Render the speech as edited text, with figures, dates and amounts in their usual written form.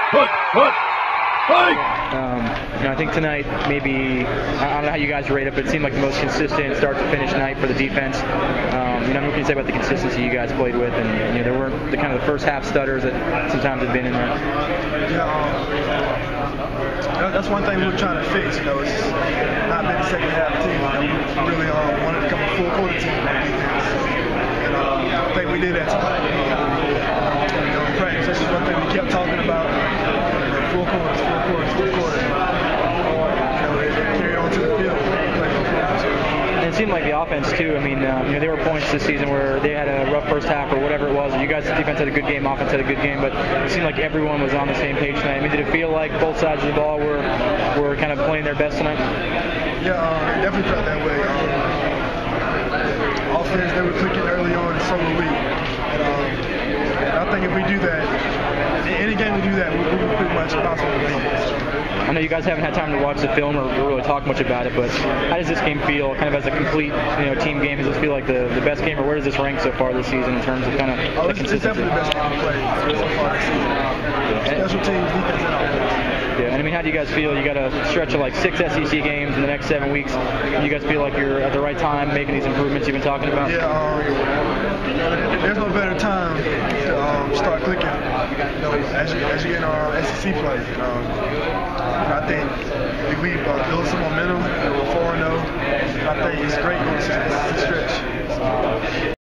I think tonight, maybe, I don't know how you guys rate it, but it seemed like the most consistent start to finish night for the defense. What can you say about the consistency you guys played with, and there weren't the kind of the first half stutters that sometimes have been in there? Yeah, that's one thing we were trying to fix. It's not been a second half team. We really wanted to become a full quarter team on defense, and I think we did that tonight. In practice, this is one thing we kept talking about. Full quarters. Carry on to the field. And it seemed like the offense too. I mean, there were points this season where they had a rough first half or whatever it was. You guys' defense had a good game, offense had a good game, but it seemed like everyone was on the same page tonight. I mean, did it feel like both sides of the ball were kind of playing their best tonight? Yeah, it definitely felt that way. Offense, they were clicking early on, and so were we. And I think if we do that, any game we do that, we can pretty much bounce on the defense. I know you guys haven't had time to watch the film or really talk much about it, but how does this game feel, kind of as a complete team game? Does this feel like the best game, or where does this rank so far this season in terms of kind of the consistency? It's definitely the best game we played so far this season. Special teams, defense, and offense. Yeah, and I mean, how do you guys feel? You got a stretch of like 6 SEC games in the next 7 weeks. Do you guys feel like you're at the right time making these improvements you've been talking about? Yeah, there's no better time to start clicking. As you get in SEC play. I think if we build some momentum, we're 4-0. I think it's great going to the stretch.